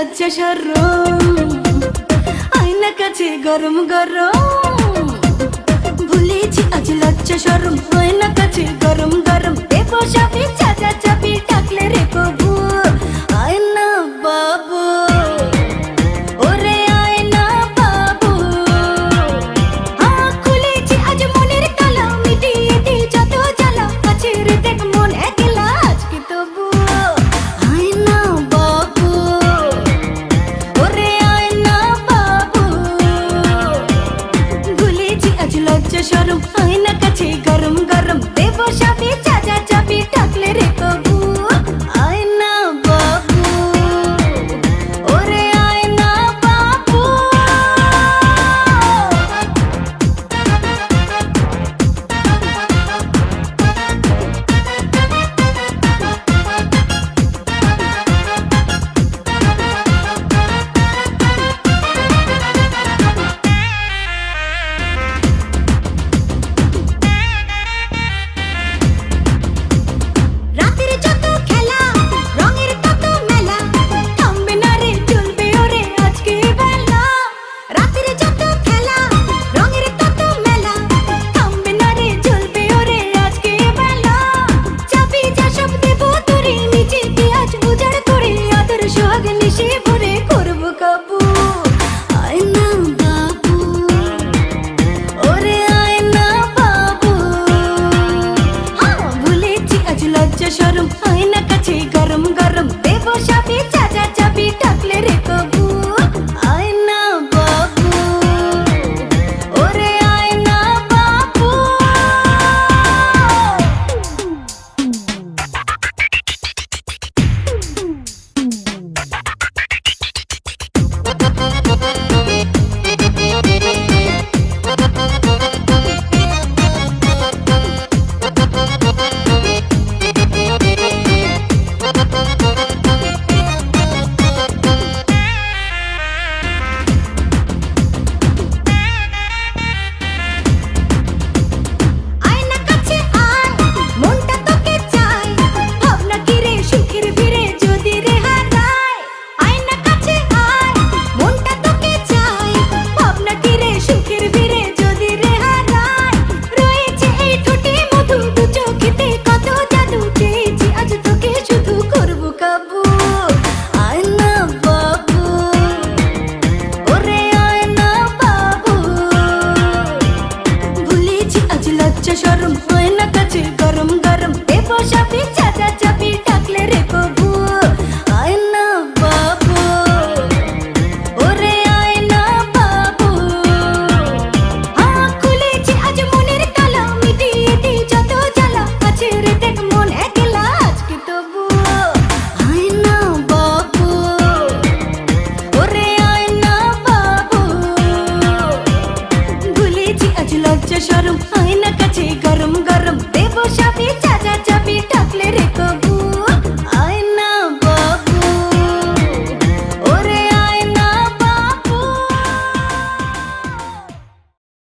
লজ্জা শরম আয়না কাছে গরম গরম ভুলেছি আজ লজ্জা শরম আয়না কাছে গরম গরম দেবো চাবি চাচা চাবি ডাকলে রে কবু আয়না বাবু ওরে আয়না বাবু খুলেছি আজ মনের তালা মিটিয়ে দি যত জ্বালা কাছে রে দেখ মন একলা আজকে তবু আয়না বাবু ওরে আয়না বাবু ভুলেছি আজ লজ্জা শরম আয়না কাছে গরম গরম দেবো চাবি চাচা চাবি ডাকলে রে কবু আয়না বাবু ওরে আয়না বাবু রাতের যত খেলা রঙের তত মেলা থামবে না রে চলবে ওরে আজকে বেলা রাতের যত খেলা রঙের তত মেলা থামবে না রে চলবে ওরে আজকে বেলা চাবি যা সব দেবো তোরে নিজেকে আজ উজাড় করে আদর সোহাগ নিশে ভরে করবো কাবু আয়না বাবু ওরে আয়না বাবু ভুলেছি আজ লজ্জা শরম আয়না কাছে গরম গরম দেবো চাবি চাচা চাবি ডাকলে রে কবু আয়না বাবু ওরে আয়না বাবু আয়না কাছে আয় মনটা তোকে চাই ভাবনা কি রে সুখের ভিড়ে যদি রে হারায় আয়না কাছে আয় মনটা তোকে চাই ভাবনা কি রে সুখের ভিড়ে যদি রে হারায় রয়েছে এই ঠোঁটে মধু দু চোখেতে কত জাদু চেয়েছি আজ তোকে শুধু করবো কাবু আয়না বাবু ওরে আয়না বাবু ভুলেছি আজ লজ্জা শরম আয়না কাছে গরম গরম দেবো চাবি চাচা চাবি ডাকলে রে কবু আয়না বাবু ওরে আয়না বাবু খুলেছি আজ মনের তালা মিটিয়ে দি যত জ্বালা কাছে রে দেখ মন একলা আজকে তবু আয়না বাবু ওরে আয়না বাবু ভুলেছি আজ লজ্জা শরম আয়না কাছে গরম